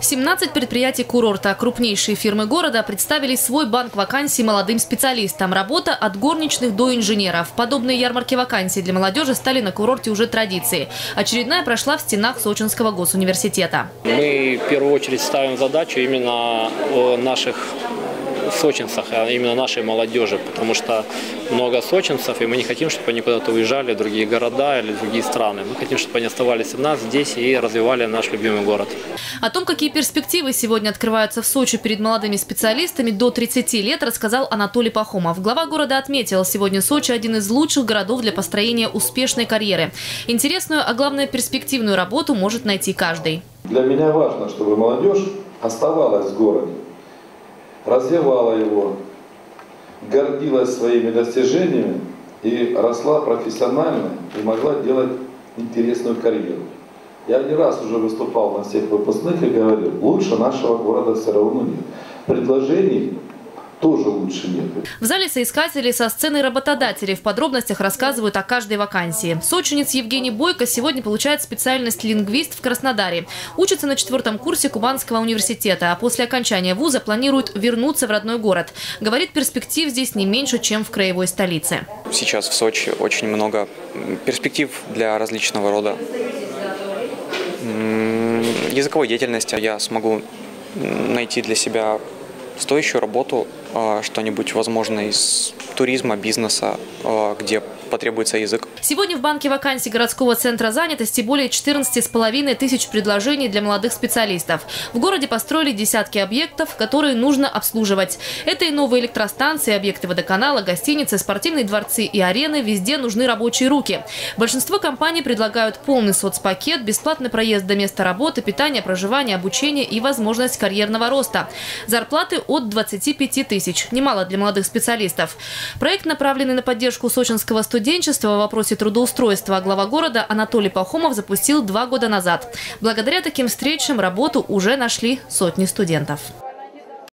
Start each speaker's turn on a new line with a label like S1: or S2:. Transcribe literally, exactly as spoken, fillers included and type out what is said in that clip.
S1: семнадцать предприятий курорта, крупнейшие фирмы города, представили свой банк вакансий молодым специалистам. Работа от горничных до инженеров. Подобные ярмарки вакансий для молодежи стали на курорте уже традицией. Очередная прошла в стенах Сочинского госуниверситета.
S2: Мы в первую очередь ставим задачу именно о наших сочинцах, а именно нашей молодежи, потому что много сочинцев, и мы не хотим, чтобы они куда-то уезжали в другие города или в другие страны. Мы хотим, чтобы они оставались у нас здесь и развивали наш любимый город.
S1: О том, какие перспективы сегодня открываются в Сочи перед молодыми специалистами до тридцати лет, рассказал Анатолий Пахомов. Глава города отметил, сегодня Сочи – один из лучших городов для построения успешной карьеры. Интересную, а главное перспективную работу может найти каждый.
S3: Для меня важно, чтобы молодежь оставалась в городе, развивала его, гордилась своими достижениями и росла профессионально и могла делать интересную карьеру. Я не раз уже выступал на всех выпускных и говорил, лучше нашего города все равно нет. Предложений тоже лучше нет.
S1: В зале соискатели со сцены работодателей в подробностях рассказывают о каждой вакансии. Сочинец Евгений Бойко сегодня получает специальность лингвист в Краснодаре. Учится на четвертом курсе Кубанского университета, а после окончания вуза планирует вернуться в родной город. Говорит, перспектив здесь не меньше, чем в краевой столице.
S4: Сейчас в Сочи очень много перспектив для различного рода языковой деятельности. Я смогу найти для себя стоящую работу, что-нибудь, возможно, из туризма, бизнеса, где потребуется язык.
S1: Сегодня в банке вакансий городского центра занятости более четырнадцати с половиной тысяч предложений для молодых специалистов. В городе построили десятки объектов, которые нужно обслуживать. Это и новые электростанции, объекты водоканала, гостиницы, спортивные дворцы и арены. Везде нужны рабочие руки. Большинство компаний предлагают полный соцпакет, бесплатный проезд до места работы, питание, проживание, обучение и возможность карьерного роста. Зарплаты от двадцати пяти тысяч. Немало для молодых специалистов. Проект, направленный на поддержку сочинского студенчества в вопросе трудоустройства, глава города Анатолий Пахомов запустил два года назад. Благодаря таким встречам работу уже нашли сотни студентов.